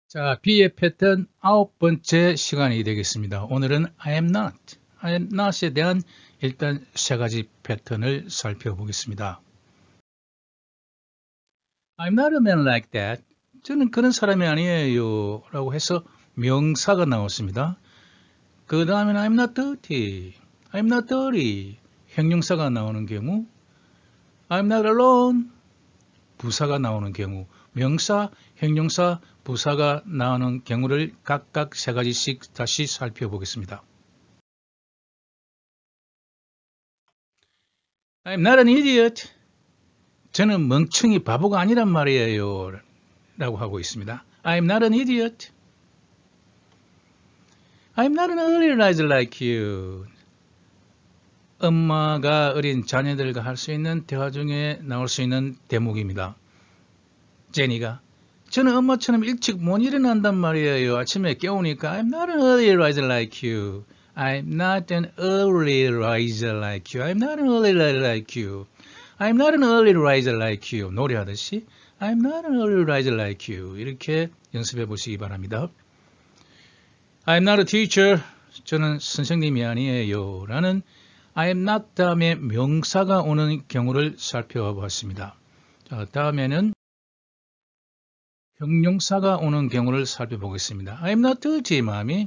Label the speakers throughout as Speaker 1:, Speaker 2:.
Speaker 1: 자, B의 패턴 9번째 시간이 되겠습니다. 오늘은 I am not에 대한 일단 세 가지 패턴을 살펴보겠습니다. I'm not a man like that. 저는 그런 사람이 아니에요. 라고 해서 명사가 나왔습니다. 그 다음에는 I'm not dirty. I'm not dirty. 형용사가 나오는 경우, I'm not alone. 부사가 나오는 경우, 명사, 형용사, 부사가 나오는 경우를 각각 세 가지씩 다시 살펴보겠습니다. I'm not an idiot. 저는 멍청이 바보가 아니란 말이에요. 라고 하고 있습니다. I'm not an idiot. I'm not an early riser like you. 엄마가 어린 자녀들과 할 수 있는 대화 중에 나올 수 있는 대목입니다. 제니가 저는 엄마처럼 일찍 못 일어난단 말이에요. 아침에 깨우니까 I'm not an early riser like you. I'm not an early riser like you. I'm not an early riser like you. I'm not an early riser like you. 노래하듯이 I'm not an early riser like you. 이렇게 연습해 보시기 바랍니다. I'm not a teacher. 저는 선생님이 아니에요. 라는 I am not 다음에 명사가 오는 경우를 살펴봤습니다. 자, 다음에는 형용사가 오는 경우를 살펴보겠습니다. I am not dirty, mommy.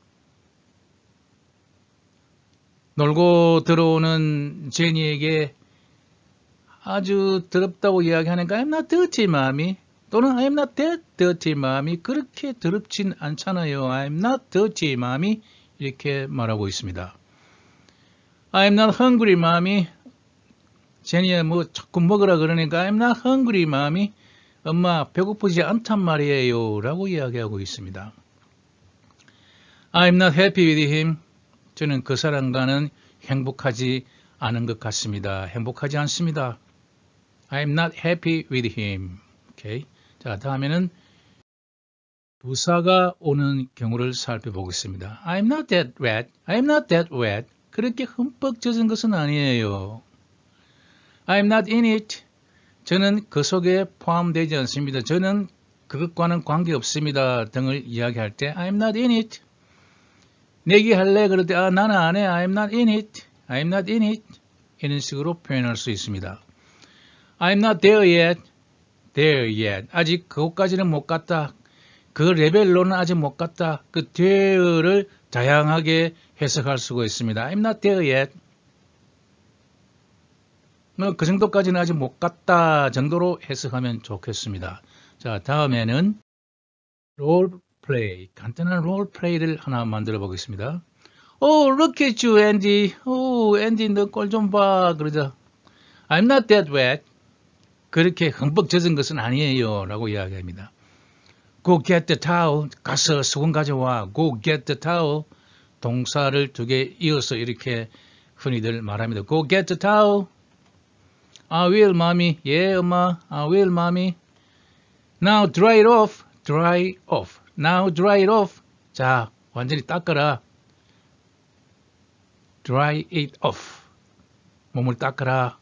Speaker 1: 놀고 들어오는 제니에게 아주 더럽다고 이야기하니까 I am not dirty, mommy. 또는 I am not that dirty, mommy. 그렇게 더럽진 않잖아요. I am not dirty, mommy. 이렇게 말하고 있습니다. I am not hungry, mommy. 제니야 뭐 자꾸 먹으라 그러니까 I am not hungry, mommy. 엄마 배고프지 않단 말이에요. 라고 이야기하고 있습니다. I'm not happy with him. 저는 그 사람과는 행복하지 않은 것 같습니다. 행복하지 않습니다. I'm not happy with him. 오케이. 자, 다음에는 부사가 오는 경우를 살펴보겠습니다. I'm not that wet. I'm not that wet. 그렇게 흠뻑 젖은 것은 아니에요. I'm not in it. 저는 그 속에 포함되지 않습니다. 저는 그것과는 관계없습니다. 등을 이야기할 때 I'm not in it. 내기할래? 그럴 때 나는 안 해. I'm not in it. I'm not in it. 이런 식으로 표현할 수 있습니다. I'm not there yet. There yet. 아직 그것까지는 못 갔다. 그 레벨로는 아직 못 갔다. 그 there를 다양하게 해석할 수가 있습니다. I'm not there yet. 그 정도까지는 아직 못 갔다 정도로 해석하면 좋겠습니다. 자, 다음에는 롤플레이, 간단한 롤플레이를 하나 만들어 보겠습니다. Oh, look at you, Andy. Oh, Andy, 너 꼴 좀 봐. 그러자. I'm not that wet. 그렇게 흠뻑 젖은 것은 아니에요. 라고 이야기합니다. Go get the towel. 가서 수건 가져와. Go get the towel. 동사를 두 개 이어서 이렇게 흔히들 말합니다. Go get the towel. I will, mommy. 예, 엄마. I will, mommy. Now dry it off. Dry off. Now dry it off. 자, 완전히 닦아라. Dry it off. 몸을 닦아라.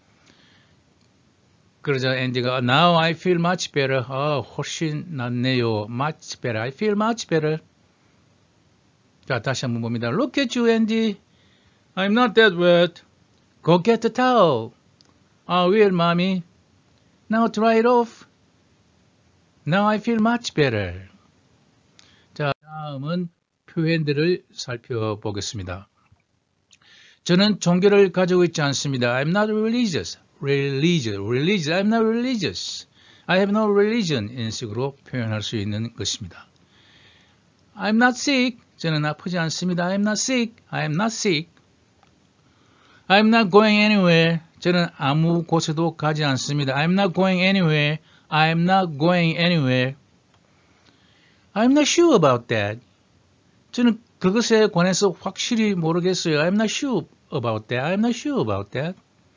Speaker 1: 그러자 앤디가 Now I feel much better. 훨씬 낫네요. Much better. I feel much better. 자, 다시 한번 봅니다. Look at you, Andy. I'm not that wet. Go get the towel. I will, mommy. Now dry it off. Now I feel much better. 자, 다음은 표현들을 살펴보겠습니다. 저는 종교를 가지고 있지 않습니다. I'm not religious. Religious. I'm not religious. I have no religion. 이런 식으로 표현할 수 있는 것입니다. I'm not sick. 저는 아프지 않습니다. I'm not sick. I'm not sick. I'm not going anywhere. 저는 아무 곳에도 가지 않습니다. I'm not going anywhere. I'm not going anywhere. I'm not sure about that. 저는 그것에 관해서 확실히 모르겠어요. I'm not sure about that. I'm not sure about that.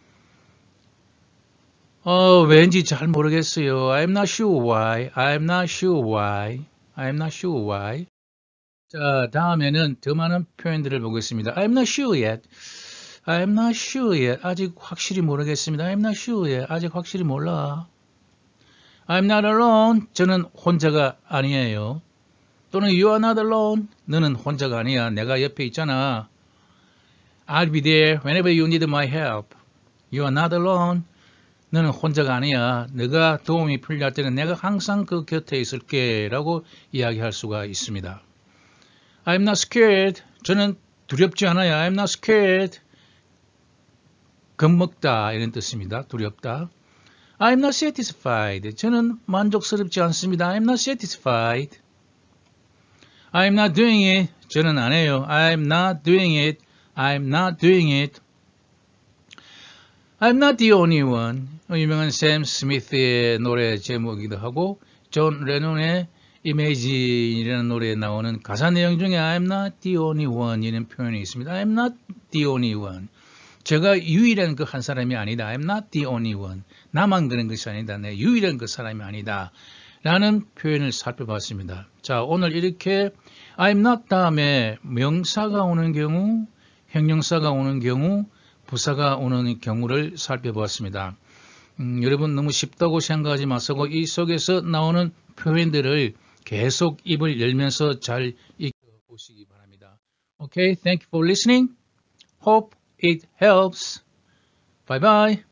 Speaker 1: 왠지 잘 모르겠어요. I'm not sure why. I'm not sure why. I'm not sure why. 자, 다음에는 더 많은 표현들을 보겠습니다. I'm not sure yet. I'm not sure yet. 아직 확실히 모르겠습니다. I'm not sure yet. 아직 확실히 몰라. I'm not alone. 저는 혼자가 아니에요. 또는 you are not alone. 너는 혼자가 아니야. 내가 옆에 있잖아. I'll be there whenever you need my help. You are not alone. 너는 혼자가 아니야. 네가 도움이 필요할 때는 내가 항상 그 곁에 있을게 라고 이야기할 수가 있습니다. I'm not scared. 저는 두렵지 않아요. I'm not scared. 겁먹다 이런 뜻입니다. 두렵다. I'm not satisfied. 저는 만족스럽지 않습니다. I'm not satisfied. I'm not doing it. 저는 안 해요. I'm not doing it. I'm not doing it. I'm not the only one. 유명한 샘 스미스의 노래 제목이기도 하고 존 레논의 Imagine이라는 노래에 나오는 가사 내용 중에 I'm not the only one 이라는 표현이 있습니다. I'm not the only one. 제가 유일한 그 한 사람이 아니다. I'm not the only one. 나만 그런 것이 아니다. 내 유일한 그 사람이 아니다. 라는 표현을 살펴봤습니다. 자, 오늘 이렇게 I'm not 다음에 명사가 오는 경우, 형용사가 오는 경우, 부사가 오는 경우를 살펴보았습니다. 여러분 너무 쉽다고 생각하지 마시고 이 속에서 나오는 표현들을 계속 입을 열면서 잘 익혀보시기 바랍니다. Okay, thank you for listening. Hope it helps. Bye bye.